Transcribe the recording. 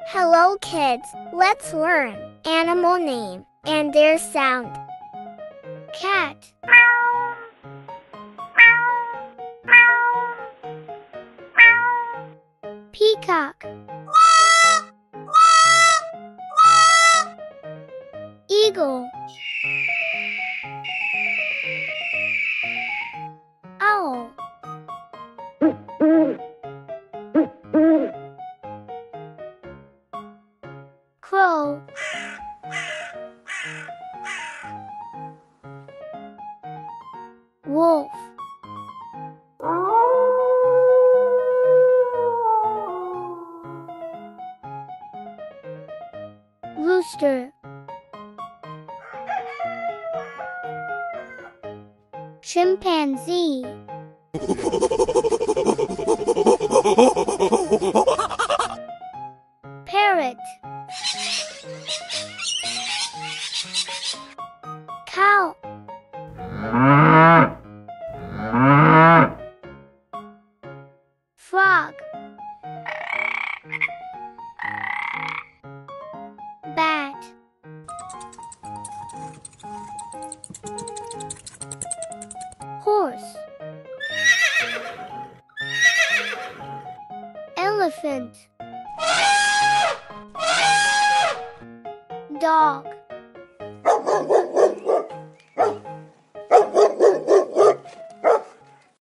Hello kids, let's learn animal name and their sound. Cat. Peacock. Eagle. Owl. Crow. Wolf. Rooster. Chimpanzee. Parrot. Cow. Frog. Bat. Horse. Elephant. Dog.